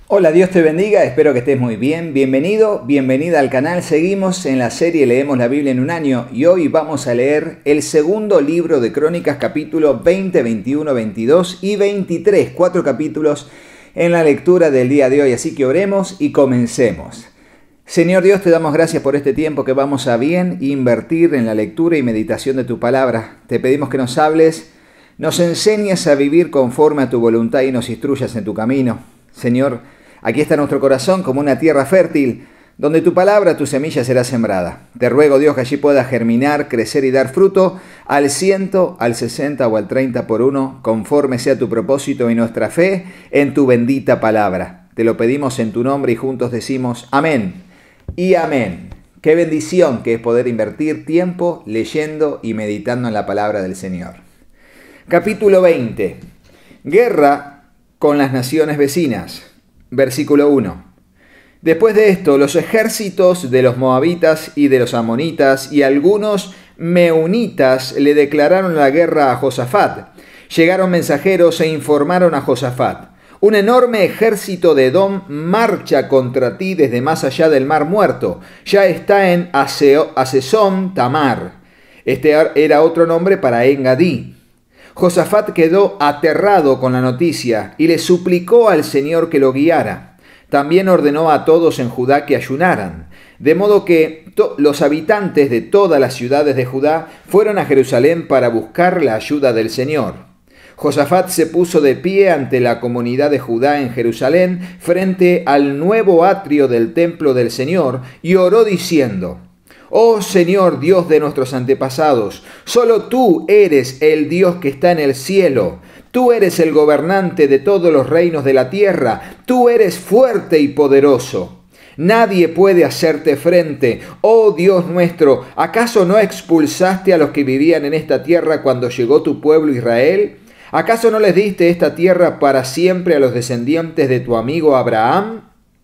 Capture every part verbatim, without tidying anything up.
Hola, Dios te bendiga, espero que estés muy bien. Bienvenido, bienvenida al canal. Seguimos en la serie Leemos la Biblia en un año y hoy vamos a leer el segundo libro de Crónicas, capítulo veinte, veintiuno, veintidós y veintitrés. Cuatro capítulos en la lectura del día de hoy, así que oremos y comencemos. Señor Dios, te damos gracias por este tiempo que vamos a bien invertir en la lectura y meditación de tu palabra. Te pedimos que nos hables, nos enseñes a vivir conforme a tu voluntad y nos instruyas en tu camino. Señor, aquí está nuestro corazón como una tierra fértil, donde tu palabra, tu semilla será sembrada. Te ruego, Dios, que allí pueda germinar, crecer y dar fruto al ciento, al sesenta o al treinta por uno, conforme sea tu propósito y nuestra fe en tu bendita palabra. Te lo pedimos en tu nombre y juntos decimos amén y amén. Qué bendición que es poder invertir tiempo leyendo y meditando en la palabra del Señor. Capítulo veinte. Guerra con las naciones vecinas. Versículo uno. Después de esto, los ejércitos de los moabitas y de los amonitas y algunos meunitas le declararon la guerra a Josafat. Llegaron mensajeros e informaron a Josafat: un enorme ejército de Edom marcha contra ti desde más allá del mar muerto. Ya está en Hazezón Tamar. Este era otro nombre para En-Gadí. Josafat quedó aterrado con la noticia y le suplicó al Señor que lo guiara. También ordenó a todos en Judá que ayunaran, de modo que los habitantes de todas las ciudades de Judá fueron a Jerusalén para buscar la ayuda del Señor. Josafat se puso de pie ante la comunidad de Judá en Jerusalén, frente al nuevo atrio del templo del Señor, y oró diciendo: Oh Señor, Dios de nuestros antepasados, solo tú eres el Dios que está en el cielo. Tú eres el gobernante de todos los reinos de la tierra. Tú eres fuerte y poderoso. Nadie puede hacerte frente. Oh Dios nuestro, ¿acaso no expulsaste a los que vivían en esta tierra cuando llegó tu pueblo Israel? ¿Acaso no les diste esta tierra para siempre a los descendientes de tu amigo Abraham?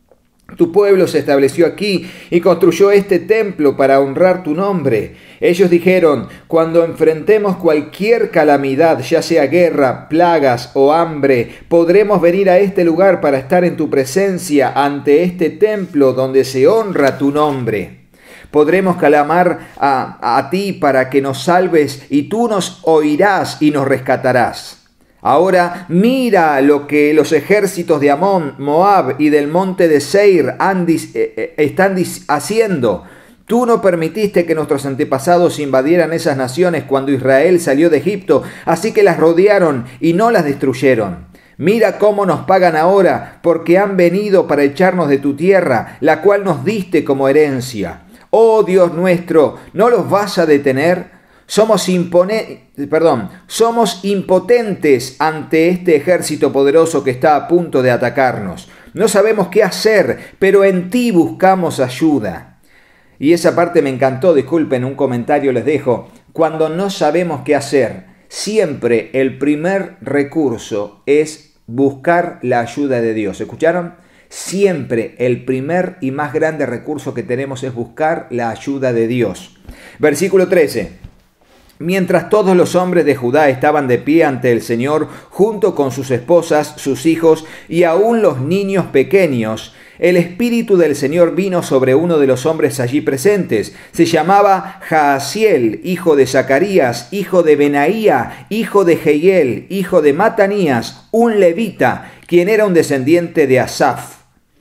Tu pueblo se estableció aquí y construyó este templo para honrar tu nombre. Ellos dijeron: cuando enfrentemos cualquier calamidad, ya sea guerra, plagas o hambre, podremos venir a este lugar para estar en tu presencia ante este templo donde se honra tu nombre. Podremos clamar a, a ti para que nos salves y tú nos oirás y nos rescatarás. Ahora mira lo que los ejércitos de Amón, Moab y del monte de Seir han, eh, están haciendo. Tú no permitiste que nuestros antepasados invadieran esas naciones cuando Israel salió de Egipto, así que las rodearon y no las destruyeron. Mira cómo nos pagan ahora, porque han venido para echarnos de tu tierra, la cual nos diste como herencia. Oh Dios nuestro, ¿no los vas a detener? Somos, impone, perdón, somos impotentes ante este ejército poderoso que está a punto de atacarnos. No sabemos qué hacer, pero en ti buscamos ayuda. Y esa parte me encantó, disculpen, un comentario les dejo. Cuando no sabemos qué hacer, siempre el primer recurso es buscar la ayuda de Dios. ¿Escucharon? Siempre el primer y más grande recurso que tenemos es buscar la ayuda de Dios. Versículo trece. Mientras todos los hombres de Judá estaban de pie ante el Señor, junto con sus esposas, sus hijos y aún los niños pequeños, el Espíritu del Señor vino sobre uno de los hombres allí presentes. Se llamaba Jaasiel, hijo de Zacarías, hijo de Benaía, hijo de Jehiel, hijo de Matanías, un levita, quien era un descendiente de Asaf.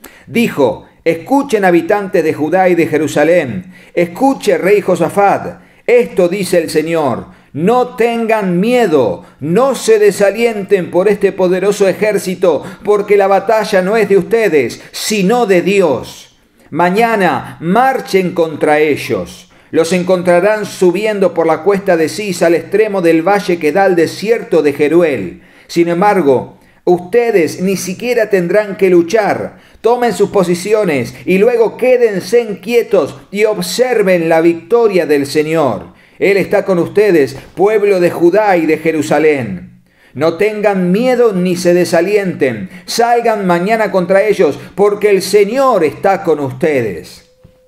Dijo: escuchen, habitantes de Judá y de Jerusalén, escuche, rey Josafat. Esto dice el Señor: no tengan miedo, no se desalienten por este poderoso ejército, porque la batalla no es de ustedes, sino de Dios. Mañana marchen contra ellos. Los encontrarán subiendo por la cuesta de Cis al extremo del valle que da al desierto de Jeruel. Sin embargo, ustedes ni siquiera tendrán que luchar. Tomen sus posiciones y luego quédense quietos y observen la victoria del Señor. Él está con ustedes, pueblo de Judá y de Jerusalén. No tengan miedo ni se desalienten. Salgan mañana contra ellos, porque el Señor está con ustedes.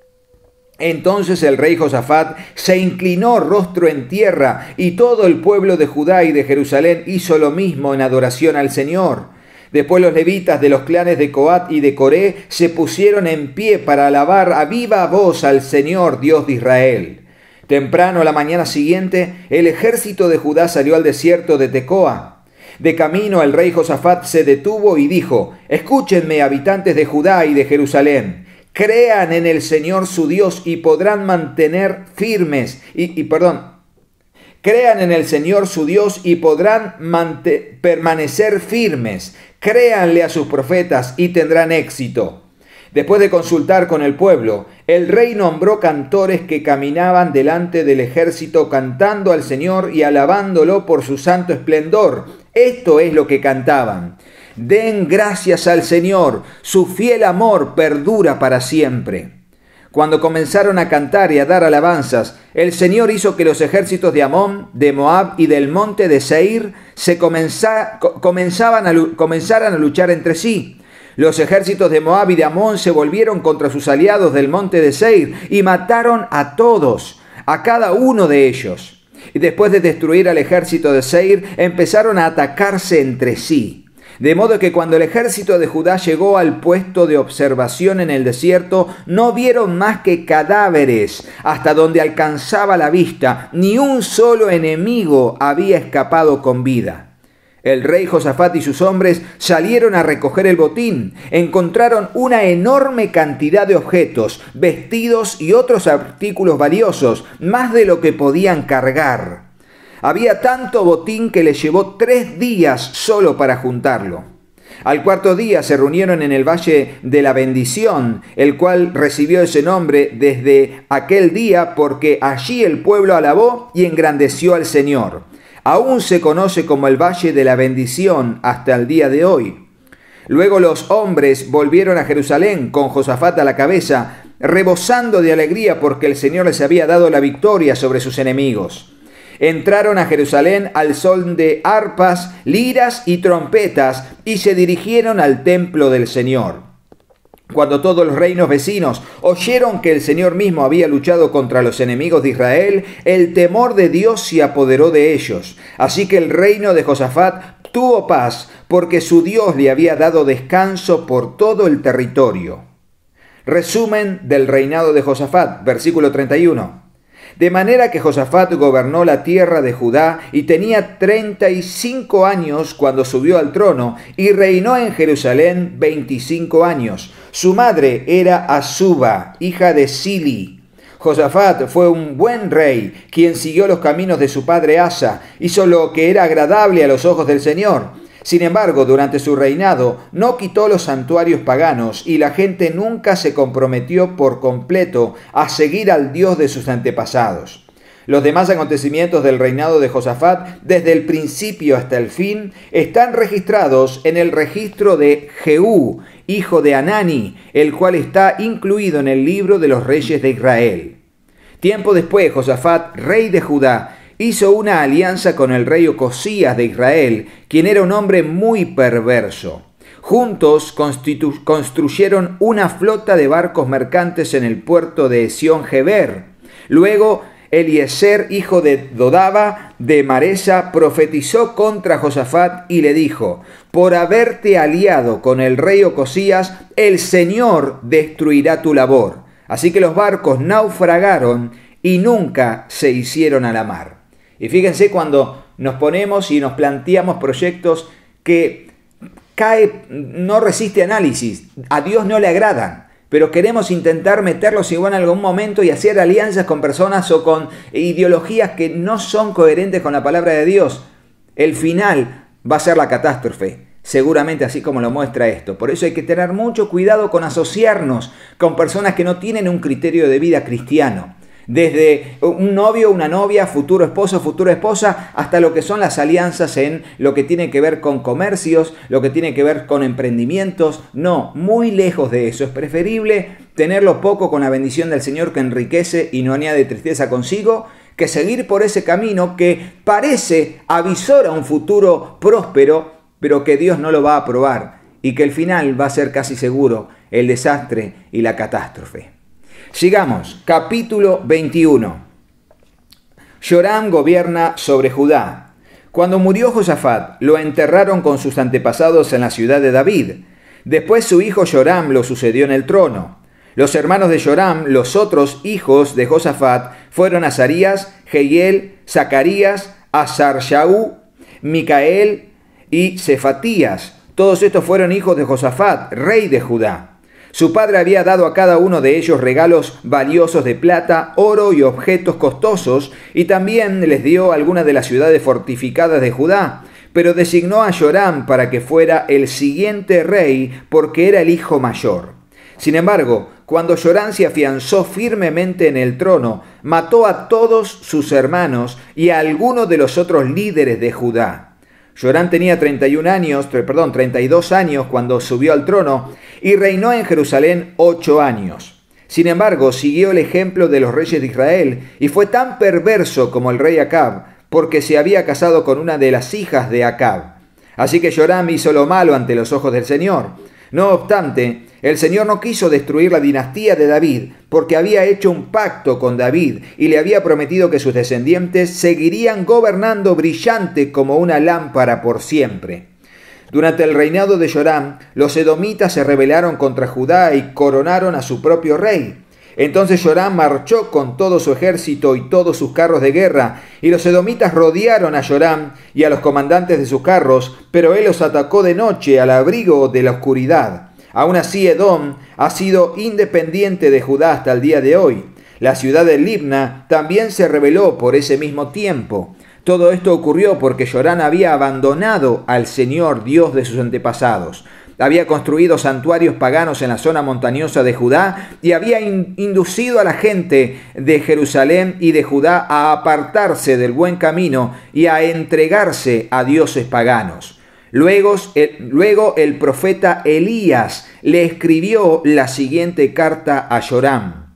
Entonces el rey Josafat se inclinó rostro en tierra, y todo el pueblo de Judá y de Jerusalén hizo lo mismo en adoración al Señor. Después los levitas de los clanes de Coat y de Coré se pusieron en pie para alabar a viva voz al Señor, Dios de Israel. Temprano a la mañana siguiente, el ejército de Judá salió al desierto de Tecoa. De camino el rey Josafat se detuvo y dijo: «Escúchenme, habitantes de Judá y de Jerusalén. Crean en el Señor su Dios y podrán mantener firmes». Y, y perdón, crean en el Señor su Dios y podrán permanecer firmes. Créanle a sus profetas y tendrán éxito. Después de consultar con el pueblo, el rey nombró cantores que caminaban delante del ejército cantando al Señor y alabándolo por su santo esplendor. Esto es lo que cantaban: «Den gracias al Señor, su fiel amor perdura para siempre». Cuando comenzaron a cantar y a dar alabanzas, el Señor hizo que los ejércitos de Amón, de Moab y del monte de Seir se comenza, comenzaban a, comenzaran a luchar entre sí. Los ejércitos de Moab y de Amón se volvieron contra sus aliados del monte de Seir y mataron a todos, a cada uno de ellos. Y después de destruir al ejército de Seir, empezaron a atacarse entre sí. De modo que cuando el ejército de Judá llegó al puesto de observación en el desierto, no vieron más que cadáveres hasta donde alcanzaba la vista. Ni un solo enemigo había escapado con vida. El rey Josafat y sus hombres salieron a recoger el botín. Encontraron una enorme cantidad de objetos, vestidos y otros artículos valiosos, más de lo que podían cargar. Había tanto botín que les llevó tres días solo para juntarlo. Al cuarto día se reunieron en el Valle de la Bendición, el cual recibió ese nombre desde aquel día porque allí el pueblo alabó y engrandeció al Señor. Aún se conoce como el Valle de la Bendición hasta el día de hoy. Luego los hombres volvieron a Jerusalén con Josafat a la cabeza, rebosando de alegría porque el Señor les había dado la victoria sobre sus enemigos. Entraron a Jerusalén al son de arpas, liras y trompetas y se dirigieron al templo del Señor. Cuando todos los reinos vecinos oyeron que el Señor mismo había luchado contra los enemigos de Israel, el temor de Dios se apoderó de ellos. Así que el reino de Josafat tuvo paz porque su Dios le había dado descanso por todo el territorio. Resumen del reinado de Josafat, versículo treinta y uno. De manera que Josafat gobernó la tierra de Judá y tenía treinta y cinco años cuando subió al trono y reinó en Jerusalén veinticinco años. Su madre era Azuba, hija de Sili. Josafat fue un buen rey, quien siguió los caminos de su padre Asa, hizo lo que era agradable a los ojos del Señor. Sin embargo, durante su reinado no quitó los santuarios paganos y la gente nunca se comprometió por completo a seguir al Dios de sus antepasados. Los demás acontecimientos del reinado de Josafat, desde el principio hasta el fin, están registrados en el registro de Jehú, hijo de Hanani, el cual está incluido en el libro de los reyes de Israel. Tiempo después, Josafat, rey de Judá, hizo una alianza con el rey Ocosías de Israel, quien era un hombre muy perverso. Juntos construyeron una flota de barcos mercantes en el puerto de Esión-Geber. Luego, Eliezer, hijo de Dodaba de Maresa, profetizó contra Josafat y le dijo: «Por haberte aliado con el rey Ocosías, el Señor destruirá tu labor». Así que los barcos naufragaron y nunca se hicieron a la mar. Y fíjense cuando nos ponemos y nos planteamos proyectos que cae, no resiste análisis, a Dios no le agradan, pero queremos intentar meterlos igual en algún momento y hacer alianzas con personas o con ideologías que no son coherentes con la palabra de Dios. El final va a ser la catástrofe, seguramente así como lo muestra esto. Por eso hay que tener mucho cuidado con asociarnos con personas que no tienen un criterio de vida cristiano. Desde un novio, una novia, futuro esposo, futura esposa, hasta lo que son las alianzas en lo que tiene que ver con comercios, lo que tiene que ver con emprendimientos. No, muy lejos de eso. Es preferible tenerlo poco con la bendición del Señor que enriquece y no añade tristeza consigo, que seguir por ese camino que parece avisor a un futuro próspero, pero que Dios no lo va a aprobar y que el final va a ser casi seguro el desastre y la catástrofe. Sigamos, capítulo veintiuno. Joram gobierna sobre Judá. Cuando murió Josafat, lo enterraron con sus antepasados en la ciudad de David. Después su hijo Joram lo sucedió en el trono. Los hermanos de Joram, los otros hijos de Josafat, fueron Azarías, Jehiel, Zacarías, Azarshaú, Micael y Cefatías. Todos estos fueron hijos de Josafat, rey de Judá. Su padre había dado a cada uno de ellos regalos valiosos de plata, oro y objetos costosos, y también les dio algunas de las ciudades fortificadas de Judá, pero designó a Joram para que fuera el siguiente rey, porque era el hijo mayor. Sin embargo, cuando Joram se afianzó firmemente en el trono, mató a todos sus hermanos y a algunos de los otros líderes de Judá. Joram tenía treinta y un años, perdón, treinta y dos años cuando subió al trono y reinó en Jerusalén ocho años. Sin embargo, siguió el ejemplo de los reyes de Israel y fue tan perverso como el rey Acab, porque se había casado con una de las hijas de Acab. Así que Joram hizo lo malo ante los ojos del Señor. No obstante, el Señor no quiso destruir la dinastía de David, porque había hecho un pacto con David y le había prometido que sus descendientes seguirían gobernando brillante como una lámpara por siempre. Durante el reinado de Joram, los edomitas se rebelaron contra Judá y coronaron a su propio rey. Entonces Joram marchó con todo su ejército y todos sus carros de guerra, y los edomitas rodearon a Joram y a los comandantes de sus carros, pero él los atacó de noche al abrigo de la oscuridad. Aún así, Edom ha sido independiente de Judá hasta el día de hoy. La ciudad de Libna también se rebeló por ese mismo tiempo. Todo esto ocurrió porque Joram había abandonado al Señor, Dios de sus antepasados. Había construido santuarios paganos en la zona montañosa de Judá y había in- inducido a la gente de Jerusalén y de Judá a apartarse del buen camino y a entregarse a dioses paganos. Luego el, luego el profeta Elías le escribió la siguiente carta a Joram.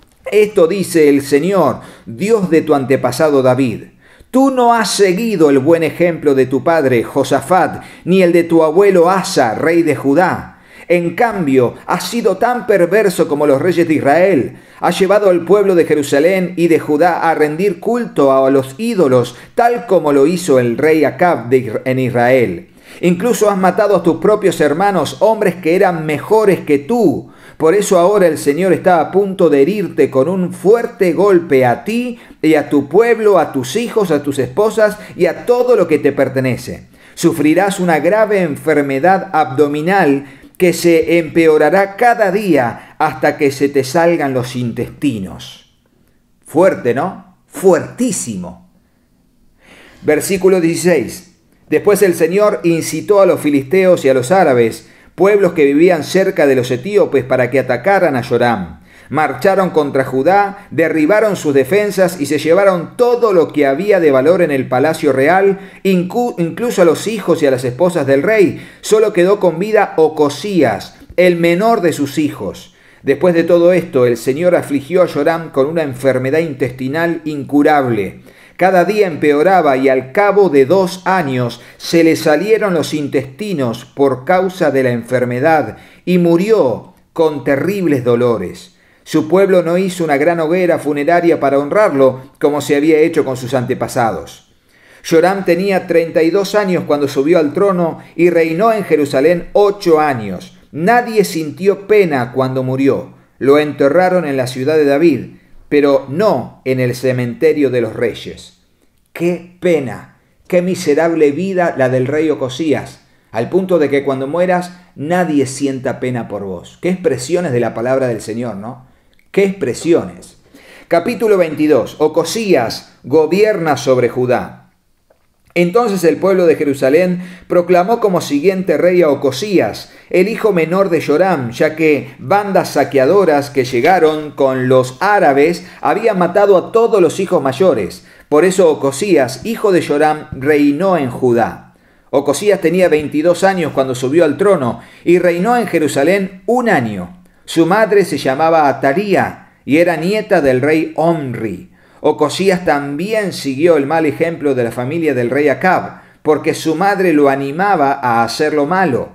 Esto dice el Señor, Dios de tu antepasado David. Tú no has seguido el buen ejemplo de tu padre Josafat, ni el de tu abuelo Asa, rey de Judá. En cambio, has sido tan perverso como los reyes de Israel. Has llevado al pueblo de Jerusalén y de Judá a rendir culto a los ídolos, tal como lo hizo el rey Acab de, en Israel. Incluso has matado a tus propios hermanos, hombres que eran mejores que tú. Por eso ahora el Señor está a punto de herirte con un fuerte golpe a ti y a tu pueblo, a tus hijos, a tus esposas y a todo lo que te pertenece. Sufrirás una grave enfermedad abdominal que se empeorará cada día hasta que se te salgan los intestinos. Fuerte, ¿no? Fuertísimo. Versículo dieciséis. Después el Señor incitó a los filisteos y a los árabes, pueblos que vivían cerca de los etíopes, para que atacaran a Joram. Marcharon contra Judá, derribaron sus defensas y se llevaron todo lo que había de valor en el palacio real, incluso a los hijos y a las esposas del rey. Solo quedó con vida Ocosías, el menor de sus hijos. Después de todo esto, el Señor afligió a Joram con una enfermedad intestinal incurable. Cada día empeoraba y al cabo de dos años se le salieron los intestinos por causa de la enfermedad y murió con terribles dolores. Su pueblo no hizo una gran hoguera funeraria para honrarlo como se había hecho con sus antepasados. Joram tenía treinta y dos años cuando subió al trono y reinó en Jerusalén ocho años. Nadie sintió pena cuando murió. Lo enterraron en la ciudad de David, pero no en el cementerio de los reyes. ¡Qué pena! ¡Qué miserable vida la del rey Ocosías! Al punto de que cuando mueras nadie sienta pena por vos. ¡Qué expresiones de la palabra del Señor!, ¿no? ¡Qué expresiones! Capítulo veintidós. Ocosías gobierna sobre Judá. Entonces el pueblo de Jerusalén proclamó como siguiente rey a Ocosías, el hijo menor de Joram, ya que bandas saqueadoras que llegaron con los árabes habían matado a todos los hijos mayores. Por eso Ocosías, hijo de Joram, reinó en Judá. Ocosías tenía veintidós años cuando subió al trono y reinó en Jerusalén un año. Su madre se llamaba Ataría y era nieta del rey Omri. Ocosías también siguió el mal ejemplo de la familia del rey Acab, porque su madre lo animaba a hacer lo malo.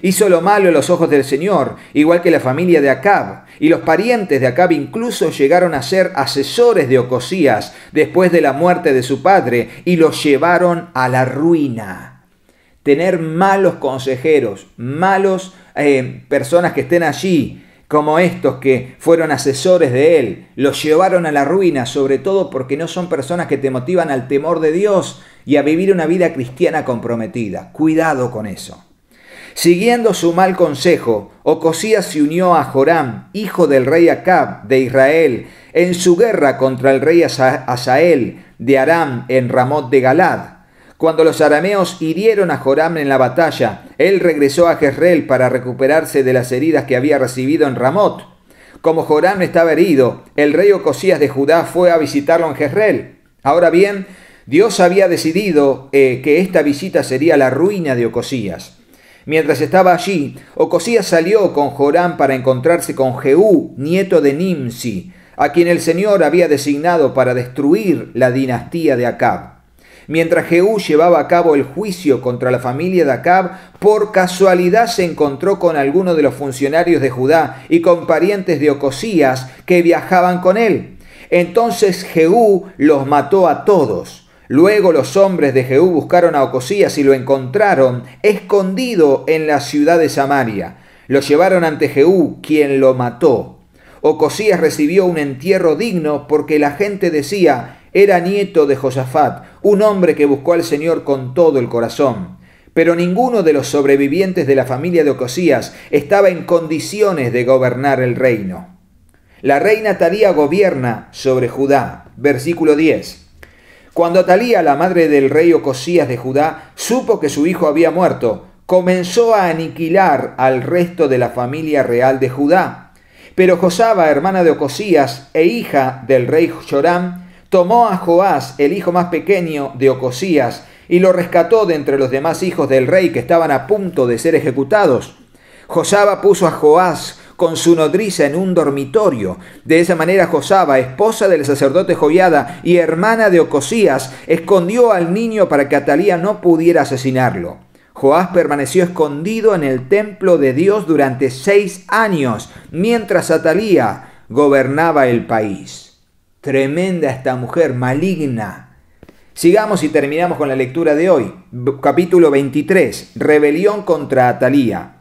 Hizo lo malo en los ojos del Señor, igual que la familia de Acab. Y los parientes de Acab incluso llegaron a ser asesores de Ocosías después de la muerte de su padre y los llevaron a la ruina. Tener malos consejeros, malos eh, personas que estén allí, como estos que fueron asesores de él, los llevaron a la ruina, sobre todo porque no son personas que te motivan al temor de Dios y a vivir una vida cristiana comprometida. Cuidado con eso. Siguiendo su mal consejo, Ocosías se unió a Joram, hijo del rey Acab de Israel, en su guerra contra el rey Hazael de Aram en Ramot de Galad. Cuando los arameos hirieron a Joram en la batalla, él regresó a Jezreel para recuperarse de las heridas que había recibido en Ramot. Como Joram estaba herido, el rey Ocosías de Judá fue a visitarlo en Jezreel. Ahora bien, Dios había decidido eh, que esta visita sería la ruina de Ocosías. Mientras estaba allí, Ocosías salió con Joram para encontrarse con Jehú, nieto de Nimsi, a quien el Señor había designado para destruir la dinastía de Acab. Mientras Jehú llevaba a cabo el juicio contra la familia de Acab, por casualidad se encontró con algunos de los funcionarios de Judá y con parientes de Ocosías que viajaban con él. Entonces Jehú los mató a todos. Luego los hombres de Jehú buscaron a Ocosías y lo encontraron escondido en la ciudad de Samaria. Lo llevaron ante Jehú, quien lo mató. Ocosías recibió un entierro digno porque la gente decía: era nieto de Josafat, un hombre que buscó al Señor con todo el corazón. Pero ninguno de los sobrevivientes de la familia de Ocosías estaba en condiciones de gobernar el reino. La reina Atalía gobierna sobre Judá. Versículo diez. Cuando Atalía, la madre del rey Ocosías de Judá, supo que su hijo había muerto, comenzó a aniquilar al resto de la familia real de Judá. Pero Josaba, hermana de Ocosías e hija del rey Joram, tomó a Joás, el hijo más pequeño de Ocosías, y lo rescató de entre los demás hijos del rey que estaban a punto de ser ejecutados. Josaba puso a Joás con su nodriza en un dormitorio. De esa manera Josaba, esposa del sacerdote Joiada y hermana de Ocosías, escondió al niño para que Atalía no pudiera asesinarlo. Joás permaneció escondido en el templo de Dios durante seis años, mientras Atalía gobernaba el país. Tremenda esta mujer, maligna. Sigamos y terminamos con la lectura de hoy. Capítulo veintitrés. Rebelión contra Atalía.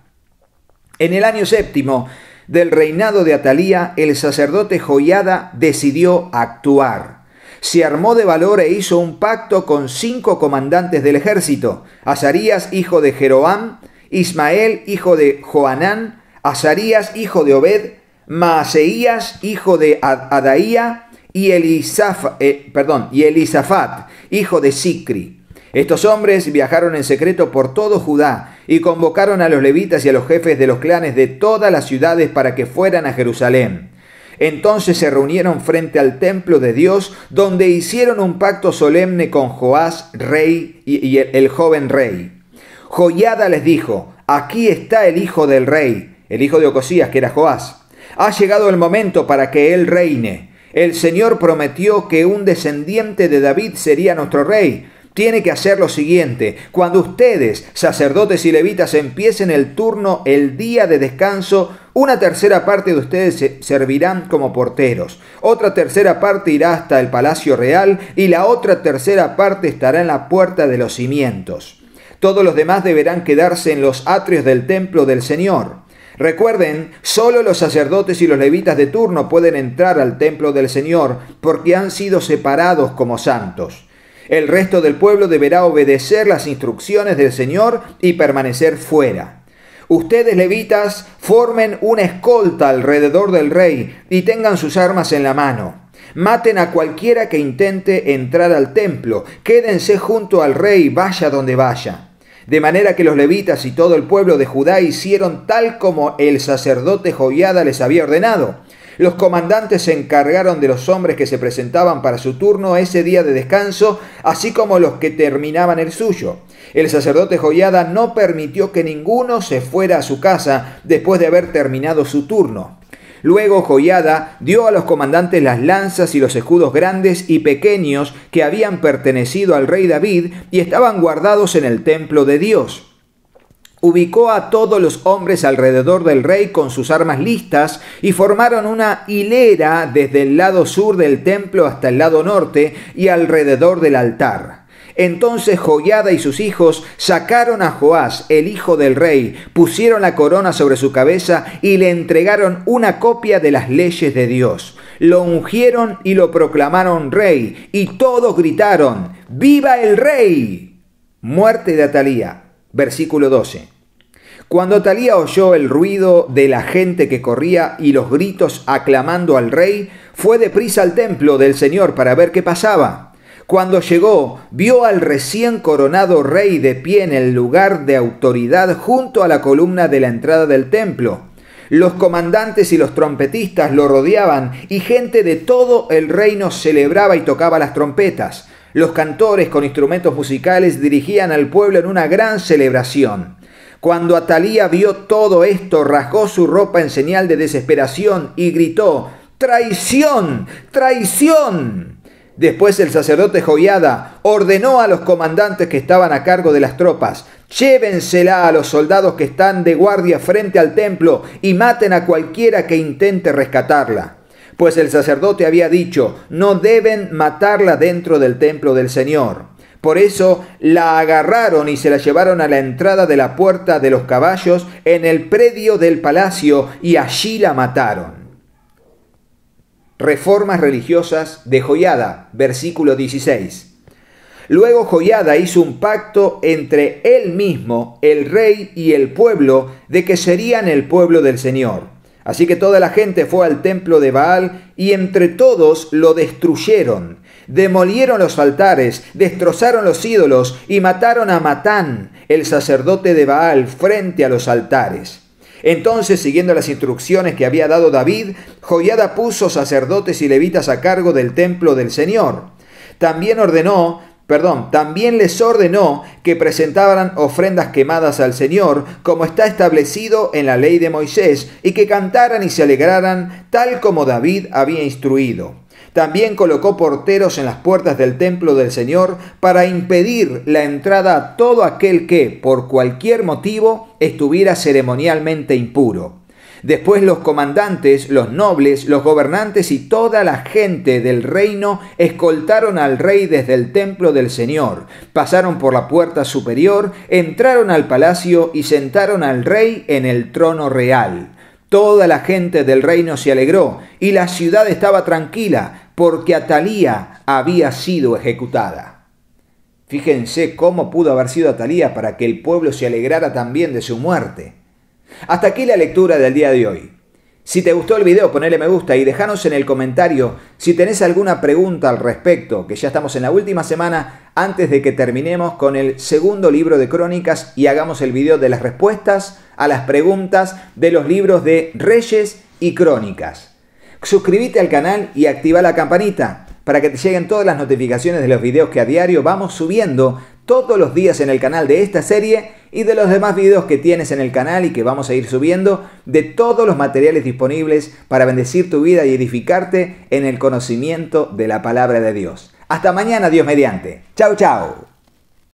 En el año séptimo del reinado de Atalía, el sacerdote Joiada decidió actuar. Se armó de valor e hizo un pacto con cinco comandantes del ejército: Azarías, hijo de Jeroam, Ismael, hijo de Joanán, Azarías, hijo de Obed, Maaseías, hijo de Adaía, y, Elisaf, eh, perdón, y Elisafat, hijo de Sicri. Estos hombres viajaron en secreto por todo Judá y convocaron a los levitas y a los jefes de los clanes de todas las ciudades para que fueran a Jerusalén. Entonces se reunieron frente al templo de Dios, donde hicieron un pacto solemne con Joás, rey, y, y el, el joven rey. Joiada les dijo: aquí está el hijo del rey, el hijo de Ocosías, que era Joás. Ha llegado el momento para que él reine. El Señor prometió que un descendiente de David sería nuestro rey. Tiene que hacer lo siguiente: cuando ustedes, sacerdotes y levitas, empiecen el turno el día de descanso, una tercera parte de ustedes servirán como porteros, otra tercera parte irá hasta el palacio real y la otra tercera parte estará en la puerta de los cimientos. Todos los demás deberán quedarse en los atrios del templo del Señor. Recuerden, solo los sacerdotes y los levitas de turno pueden entrar al templo del Señor porque han sido separados como santos. El resto del pueblo deberá obedecer las instrucciones del Señor y permanecer fuera. Ustedes, levitas, formen una escolta alrededor del rey y tengan sus armas en la mano. Maten a cualquiera que intente entrar al templo. Quédense junto al rey, vaya donde vaya. De manera que los levitas y todo el pueblo de Judá hicieron tal como el sacerdote Joiada les había ordenado. Los comandantes se encargaron de los hombres que se presentaban para su turno ese día de descanso, así como los que terminaban el suyo. El sacerdote Joiada no permitió que ninguno se fuera a su casa después de haber terminado su turno. Luego Joiada dio a los comandantes las lanzas y los escudos grandes y pequeños que habían pertenecido al rey David y estaban guardados en el templo de Dios. ubicó a todos los hombres alrededor del rey con sus armas listas y formaron una hilera desde el lado sur del templo hasta el lado norte y alrededor del altar. Entonces Joiada y sus hijos sacaron a Joás, el hijo del rey, pusieron la corona sobre su cabeza y le entregaron una copia de las leyes de Dios. Lo ungieron y lo proclamaron rey, y todos gritaron: ¡Viva el rey! Muerte de Atalía. Versículo doce. Cuando Atalía oyó el ruido de la gente que corría y los gritos aclamando al rey, fue deprisa al templo del Señor para ver qué pasaba. Cuando llegó, vio al recién coronado rey de pie en el lugar de autoridad junto a la columna de la entrada del templo. Los comandantes y los trompetistas lo rodeaban y gente de todo el reino celebraba y tocaba las trompetas. Los cantores con instrumentos musicales dirigían al pueblo en una gran celebración. Cuando Atalía vio todo esto, rasgó su ropa en señal de desesperación y gritó: ¡Traición! ¡Traición! Después el sacerdote Joiada ordenó a los comandantes que estaban a cargo de las tropas: llévensela a los soldados que están de guardia frente al templo y maten a cualquiera que intente rescatarla. Pues el sacerdote había dicho: no deben matarla dentro del templo del Señor. Por eso la agarraron y se la llevaron a la entrada de la puerta de los caballos en el predio del palacio y allí la mataron. Reformas religiosas de Joiada, versículo dieciséis. Luego Joiada hizo un pacto entre él mismo, el rey y el pueblo, de que serían el pueblo del Señor. Así que toda la gente fue al templo de Baal y entre todos lo destruyeron. Demolieron los altares, destrozaron los ídolos y mataron a Matán, el sacerdote de Baal, frente a los altares. Entonces, siguiendo las instrucciones que había dado David, Joiada puso sacerdotes y levitas a cargo del templo del Señor. También ordenó, perdón, también les ordenó que presentaran ofrendas quemadas al Señor, como está establecido en la ley de Moisés, y que cantaran y se alegraran, tal como David había instruido. También colocó porteros en las puertas del templo del Señor para impedir la entrada a todo aquel que, por cualquier motivo, estuviera ceremonialmente impuro. Después los comandantes, los nobles, los gobernantes y toda la gente del reino escoltaron al rey desde el templo del Señor, pasaron por la puerta superior, entraron al palacio y sentaron al rey en el trono real. Toda la gente del reino se alegró y la ciudad estaba tranquila porque Atalía había sido ejecutada. Fíjense cómo pudo haber sido Atalía para que el pueblo se alegrara también de su muerte. Hasta aquí la lectura del día de hoy. Si te gustó el video, ponele me gusta y déjanos en el comentario si tenés alguna pregunta al respecto, que ya estamos en la última semana antes de que terminemos con el segundo libro de Crónicas y hagamos el video de las respuestas a las preguntas de los libros de Reyes y Crónicas. Suscríbete al canal y activa la campanita para que te lleguen todas las notificaciones de los videos que a diario vamos subiendo todos los días en el canal de esta serie y de los demás videos que tienes en el canal y que vamos a ir subiendo, de todos los materiales disponibles para bendecir tu vida y edificarte en el conocimiento de la palabra de Dios. Hasta mañana, Dios mediante. Chau, chau.